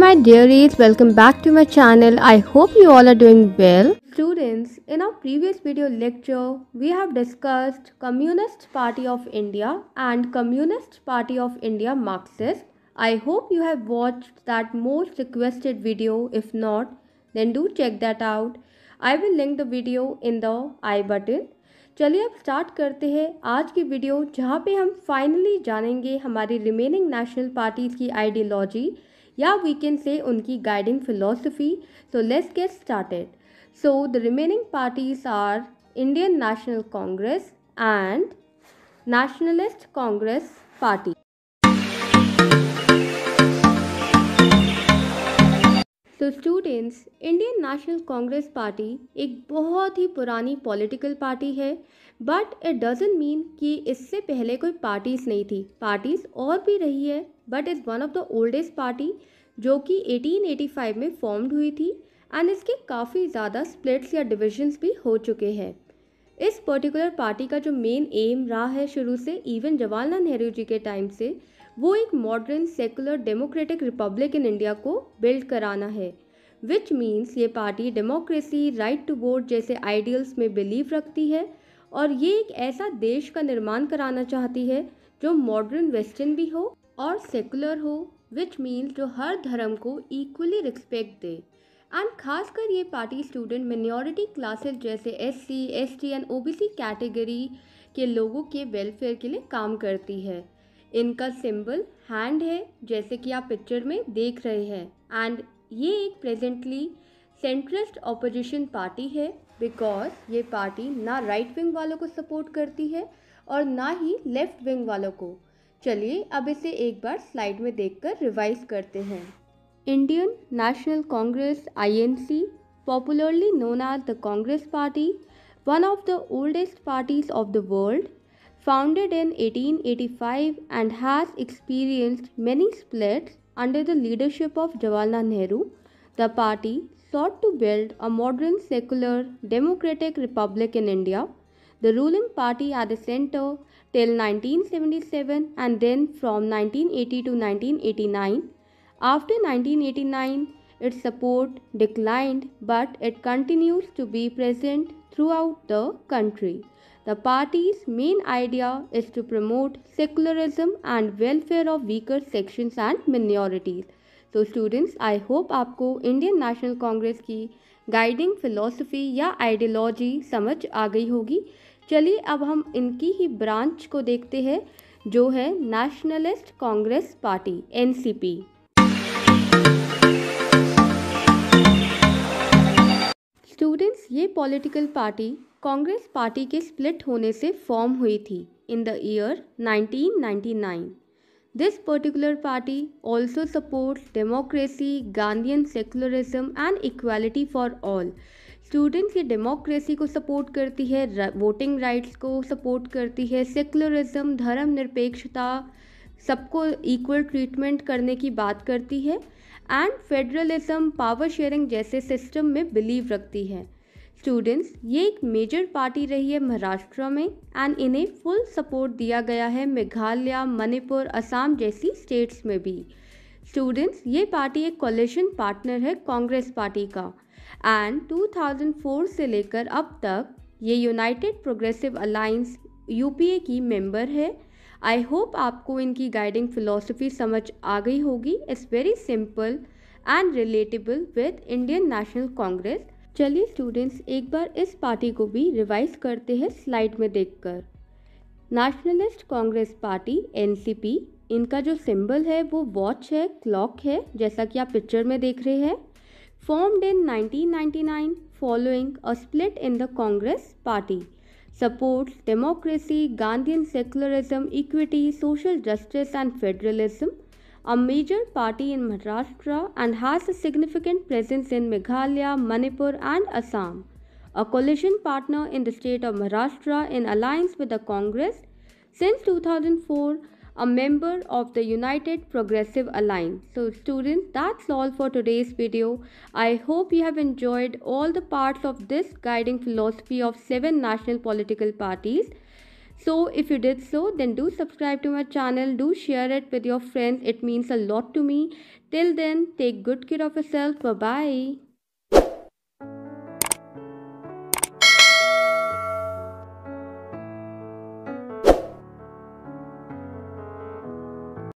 my dearies, welcome back to my channel. I hope you all are doing well. Students, in our previous video lecture, we have discussed Communist Party of India and Communist Party of India Marxist. I hope you have watched that most requested video. If not, then do check that out. I will link the video in the I button. चलिए अब start करते हैं आज की video, जहाँ पे हम finally जानेंगे हमारी रिमेनिंग नेशनल पार्टीज़ की आइडियोलॉजी या वी कैन से उनकी guiding philosophy. So let's get started. So the remaining parties are Indian National Congress and Nationalist Congress Party. तो students, Indian National Congress party एक बहुत ही पुरानी पॉलिटिकल पार्टी है, but it doesn't mean कि इससे पहले कोई पार्टीज़ नहीं थी. पार्टीज़ और भी रही है, but is one of the oldest party जो कि 1885 में फॉर्म्ड हुई थी एंड इसके काफ़ी ज़्यादा स्प्लिट्स या डिविजन्स भी हो चुके हैं. इस पर्टिकुलर पार्टी का जो मेन एम रहा है शुरू से, इवन जवाहरलाल नेहरू जी के टाइम से, वो एक modern secular democratic republic in India को बिल्ड कराना है. विच मीन्स ये party democracy, right to vote जैसे आइडियल्स में बिलीव रखती है और ये एक ऐसा देश का निर्माण कराना चाहती है जो मॉडर्न वेस्टर्न भी हो और सेकुलर हो, विच मीन्स जो हर धर्म को इक्वली रिस्पेक्ट दे. एंड खासकर ये पार्टी स्टूडेंट मिनॉरिटी क्लासेस जैसे SC, ST and OBC category के लोगों के वेलफेयर के लिए काम करती है. इनका सिंबल हैंड है, जैसे कि आप पिक्चर में देख रहे हैं, एंड ये एक प्रेजेंटली सेंट्रिस्ट ऑपोजिशन पार्टी है बिकॉज ये पार्टी ना राइट विंग वालों को सपोर्ट करती है और ना ही लेफ्ट विंग वालों को. चलिए अब इसे एक बार स्लाइड में देखकर रिवाइज करते हैं. Indian National Congress INC, popularly known as the Congress party, one of the oldest parties of the world, founded in 1885 and has experienced many splits under the leadership of Jawaharlal Nehru. The party sought to build a modern secular democratic republic in India. The ruling party at the center till 1977 and then from 1980 to 1989. After 1989, its support declined, but it continues to be present throughout the country. The party's main idea is to promote secularism and welfare of weaker sections and minorities. So students, I hope आपको Indian National Congress की guiding philosophy या ideology समझ आ गई होगी. चलिए अब हम इनकी ही ब्रांच को देखते हैं जो है Nationalist Congress Party NCP. Students, ये पॉलिटिकल पार्टी कांग्रेस पार्टी के स्प्लिट होने से फॉर्म हुई थी in the year 1999. This particular party also supports democracy, Gandhian secularism and equality for all. Students, ये डेमोक्रेसी को सपोर्ट करती है, वोटिंग राइट्स को सपोर्ट करती है, सेकुलरिज्म, धर्मनिरपेक्षता, सबको इक्वल ट्रीटमेंट करने की बात करती है, एंड फेडरलिज्म, पावर शेयरिंग जैसे सिस्टम में बिलीव रखती है. स्टूडेंट्स, ये एक मेजर पार्टी रही है महाराष्ट्र में एंड इन्हें फुल सपोर्ट दिया गया है मेघालय, मणिपुर, असम जैसी स्टेट्स में भी. स्टूडेंट्स, ये पार्टी एक कोलिशन पार्टनर है कांग्रेस पार्टी का एंड 2004 से लेकर अब तक ये यूनाइटेड प्रोग्रेसिव अलायंस UPA की मेंबर है. आई होप आपको इनकी गाइडिंग फिलॉसफी समझ आ गई होगी. It's very simple and relatable with Indian National Congress. चलिए स्टूडेंट्स, एक बार इस पार्टी को भी रिवाइज करते हैं स्लाइड में देखकर. नेशनलिस्ट कांग्रेस पार्टी NCP, इनका जो सिंबल है वो वॉच है, क्लॉक है, जैसा कि आप पिक्चर में देख रहे हैं. Formed in 1999 following a split in the Congress party. Supports democracy, Gandhian secularism, equity, social justice and federalism. A major party in Maharashtra and has a significant presence in Meghalaya, Manipur and Assam. A coalition partner in the state of Maharashtra in alliance with the Congress. Since 2004, a member of the United Progressive Alliance. So students, that's all for today's video. I hope you have enjoyed all the parts of this guiding philosophy of 7 national political parties. So if you did so, then do subscribe to my channel, do share it with your friends. It means a lot to me. Till then, take good care of yourself. Bye bye.